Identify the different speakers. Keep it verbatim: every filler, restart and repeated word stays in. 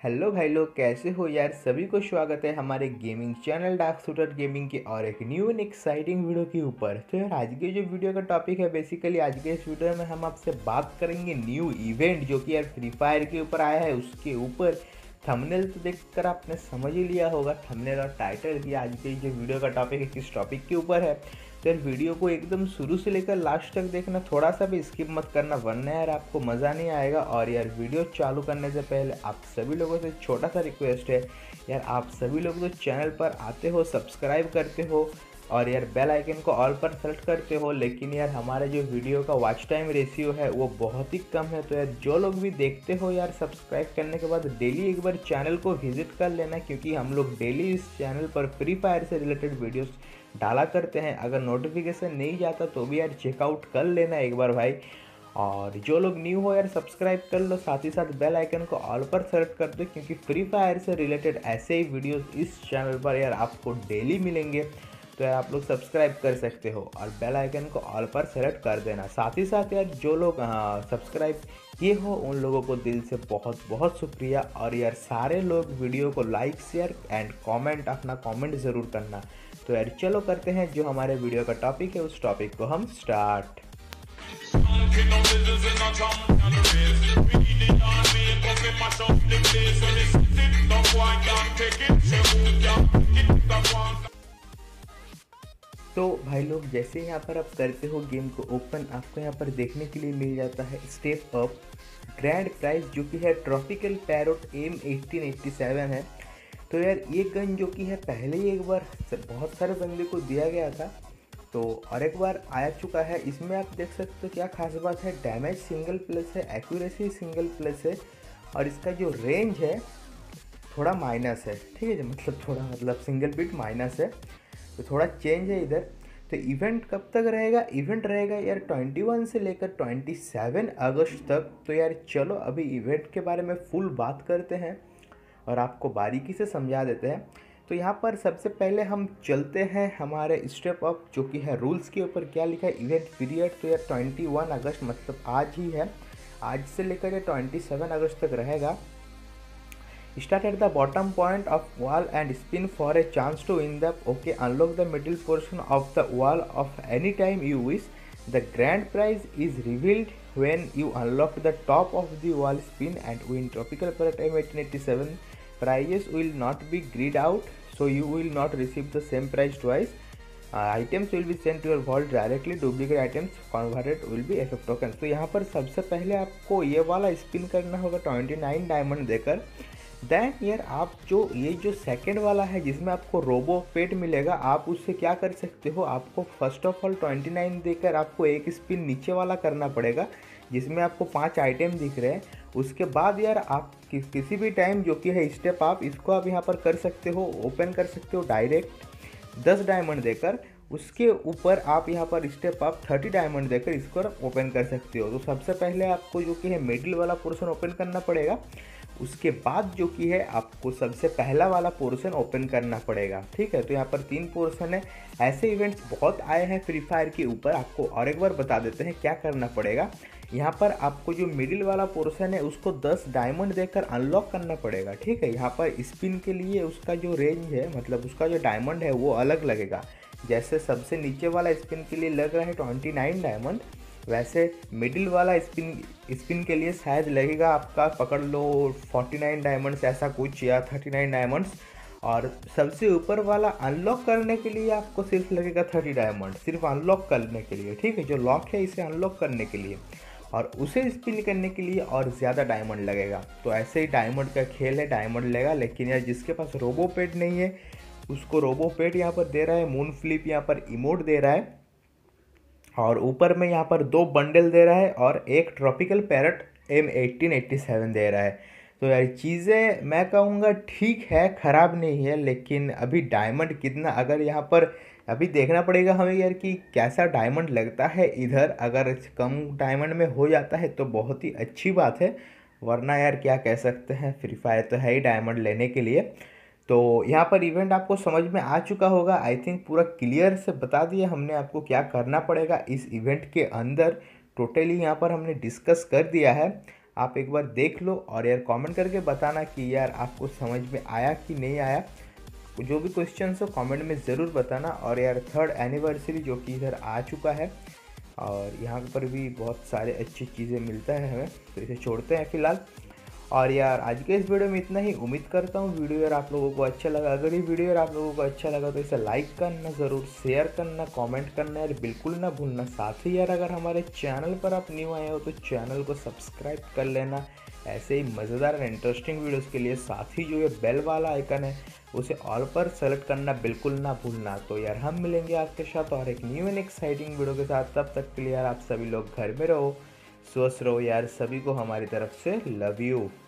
Speaker 1: Hello भाई लोग, कैसे हो यार। सभी को स्वागत है हमारे gaming channel dark shooter gaming के और एक न्यू एंड एक्साइटिंग वीडियो के ऊपर। तो यार आज के जो वीडियो का टॉपिक है, बेसिकली आज के इस वीडियो में हम आपसे बात करेंगे न्यू इवेंट जो कि यार फ्री फायर के ऊपर आया है। उसके ऊपर थंबनेल तो देखकर आपने समझ ही लिया होगा, थंबनेल और टाइटल की आज के जो वीडियो का टॉपिक है किस टॉपिक के ऊपर है। तो यार वीडियो को एकदम शुरू से लेकर लास्ट तक देखना, थोड़ा सा भी स्किप मत करना वरना यार आपको मज़ा नहीं आएगा। और यार वीडियो चालू करने से पहले आप सभी लोगों से छोटा सा रिक्वेस्ट है, यार आप सभी लोग तो चैनल पर आते हो, सब्सक्राइब करते हो और यार बेल आइकन को ऑल पर सेलेक्ट करते हो, लेकिन यार हमारे जो वीडियो का वॉच टाइम रेशियो है वो बहुत ही कम है। तो यार जो लोग भी देखते हो यार, सब्सक्राइब करने के बाद डेली एक बार चैनल को विजिट कर लेना, क्योंकि हम लोग डेली इस चैनल पर फ्री फायर से रिलेटेड वीडियोस डाला करते हैं। अगर नोटिफिकेशन नहीं जाता तो भी यार चेकआउट कर लेना एक बार भाई। और जो लोग न्यू हो यार सब्सक्राइब कर लो, साथ ही साथ बेल आइकन को ऑल पर सेलेक्ट कर दो, क्योंकि फ्री फायर से रिलेटेड ऐसे ही वीडियोस इस चैनल पर यार आपको डेली मिलेंगे। तो यार आप लोग सब्सक्राइब कर सकते हो और बेल आइकन को ऑल पर सेलेक्ट कर देना। साथ ही साथ यार जो लोग सब्सक्राइब किए हो उन लोगों को दिल से बहुत बहुत शुक्रिया। और यार सारे लोग वीडियो को लाइक शेयर एंड कमेंट, अपना कमेंट ज़रूर करना। तो यार चलो करते हैं जो हमारे वीडियो का टॉपिक है, उस टॉपिक को हम स्टार्ट। तो भाई लोग जैसे यहाँ पर आप करते हो गेम को ओपन, आपको यहाँ पर देखने के लिए मिल जाता है स्टेप अप ग्रैंड प्राइज जो कि है tropical parrot M eighteen eighty seven है। तो यार ये गन जो कि है पहले ही एक बार बहुत सारे बंदे को दिया गया था, तो और एक बार आया चुका है। इसमें आप देख सकते हो क्या खास बात है, डैमेज सिंगल प्लस है, एक्यूरेसी सिंगल प्लस है और इसका जो रेंज है थोड़ा माइनस है। ठीक है, मतलब थोड़ा मतलब सिंगल बिट माइनस है, तो थोड़ा चेंज है इधर। तो इवेंट कब तक रहेगा? इवेंट रहेगा यार इक्कीस से लेकर सत्ताईस अगस्त तक। तो यार चलो अभी इवेंट के बारे में फुल बात करते हैं और आपको बारीकी से समझा देते हैं। तो यहाँ पर सबसे पहले हम चलते हैं हमारे स्टेप अप जो कि है रूल्स के ऊपर। क्या लिखा है इवेंट पीरियड, तो यार इक्कीस अगस्त मतलब आज ही है, आज से लेकर सत्ताईस अगस्त तक रहेगा। Start at the bottom point of wall and spin for a chance to win the okay unlock the middle portion of the wall of any time you wish. The grand prize is revealed when you unlock the top of the wall, spin and win tropical parrot M eighteen eighty-seven. Prizes will not be grayed out, so you will not receive the same prize twice. Uh, items will be sent to your vault directly. Duplicate items converted will be F F tokens. तो यहाँ पर सबसे पहले आपको ये वाला spin करना होगा उनतीस डायमंड देकर। देन यार आप जो ये जो सेकंड वाला है जिसमें आपको रोबो पेट मिलेगा, आप उससे क्या कर सकते हो, आपको फर्स्ट ऑफ ऑल उनतीस देकर आपको एक स्पिन नीचे वाला करना पड़ेगा जिसमें आपको पांच आइटम दिख रहे हैं। उसके बाद यार आप कि, किसी भी टाइम जो कि है स्टेप आप इसको आप यहाँ पर कर सकते हो, ओपन कर सकते हो डायरेक्ट दस डायमंड देकर। उसके ऊपर आप यहाँ पर स्टेप आप तीस डायमंड देकर इसको ओपन कर सकते हो। तो सबसे पहले आपको जो कि है मिडिल वाला पोर्शन ओपन करना पड़ेगा, उसके बाद जो कि है आपको सबसे पहला वाला पोर्शन ओपन करना पड़ेगा। ठीक है, तो यहाँ पर तीन पोर्शन है। ऐसे इवेंट्स बहुत आए हैं फ्री फायर के ऊपर, आपको और एक बार बता देते हैं क्या करना पड़ेगा। यहाँ पर आपको जो मिडिल वाला पोर्शन है उसको दस डायमंड देकर अनलॉक करना पड़ेगा। ठीक है, यहाँ पर स्पिन के लिए उसका जो रेंज है, मतलब उसका जो डायमंड है वो अलग लगेगा। जैसे सबसे नीचे वाला स्पिन के लिए लग रहा है उनतीस डायमंड, वैसे मिडिल वाला स्पिन स्पिन के लिए शायद लगेगा आपका पकड़ लो उनचास डायमंड्स ऐसा कुछ, या उनतीस डायमंड्स। और सबसे ऊपर वाला अनलॉक करने के लिए आपको सिर्फ लगेगा तीस डायमंड, सिर्फ अनलॉक करने के लिए। ठीक है, जो लॉक है इसे अनलॉक करने के लिए, और उसे स्पिन करने के लिए और ज़्यादा डायमंड लगेगा। तो ऐसे ही डायमंड का खेल है, डायमंड लेगा। लेकिन यार जिसके पास रोबो पेट नहीं है उसको रोबो पेट यहाँ पर दे रहा है, मून फ्लिप यहाँ पर इमोट दे रहा है, और ऊपर में यहाँ पर दो बंडल दे रहा है और एक tropical parrot M eighteen eighty seven दे रहा है। तो यार चीज़ें मैं कहूँगा ठीक है, ख़राब नहीं है। लेकिन अभी डायमंड कितना, अगर यहाँ पर अभी देखना पड़ेगा हमें यार कि कैसा डायमंड लगता है इधर। अगर कम डायमंड में हो जाता है तो बहुत ही अच्छी बात है, वरना यार क्या कह सकते हैं, फ्री फायर तो है ही डायमंड लेने के लिए। तो यहाँ पर इवेंट आपको समझ में आ चुका होगा, आई थिंक पूरा क्लियर से बता दिया हमने आपको क्या करना पड़ेगा इस इवेंट के अंदर। टोटली यहाँ पर हमने डिस्कस कर दिया है। आप एक बार देख लो और यार कमेंट करके बताना कि यार आपको समझ में आया कि नहीं आया। जो भी क्वेश्चन हो कमेंट में ज़रूर बताना। और यार थर्ड एनिवर्सरी जो कि इधर आ चुका है और यहाँ पर भी बहुत सारे अच्छी चीज़ें मिलता है हमें, तो इसे छोड़ते हैं फ़िलहाल। और यार आज के इस वीडियो में इतना ही। उम्मीद करता हूँ वीडियो यार आप लोगों को अच्छा लगा। अगर ये वीडियो यार आप लोगों को अच्छा लगा तो इसे लाइक करना ज़रूर, शेयर करना, कमेंट करना यार बिल्कुल ना भूलना। साथ ही यार अगर हमारे चैनल पर आप न्यू आए हो तो चैनल को सब्सक्राइब कर लेना ऐसे ही मज़ेदार और इंटरेस्टिंग वीडियोज़ के लिए। साथ ही जो ये बेल वाला आइकन है उसे ऑल पर सेलेक्ट करना बिल्कुल ना भूलना। तो यार हम मिलेंगे आपके साथ और एक न्यू एंड एक्साइटिंग वीडियो के साथ। तब तक के लिए यार आप सभी लोग घर में रहो, स्वस्थ रहो यार। सभी को हमारी तरफ से लव यू।